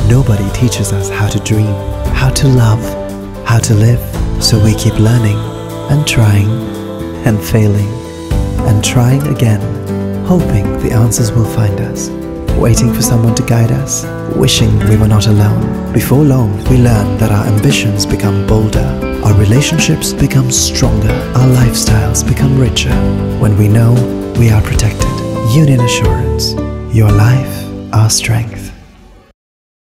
Nobody teaches us how to dream, how to love, how to live. So we keep learning and trying and failing and trying again, hoping the answers will find us, waiting for someone to guide us, wishing we were not alone. Before long, we learn that our ambitions become bolder, our relationships become stronger, our lifestyles become richer, when we know we are protected. Union Assurance, your life, our strength.